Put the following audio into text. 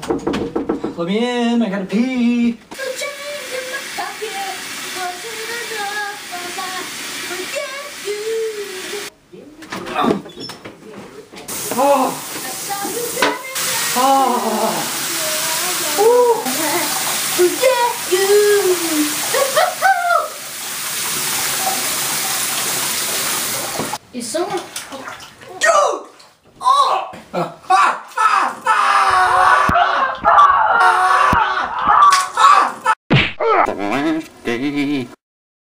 Let me in, I gotta pee. Oh. Oh. Forget you. Is someone... Oh.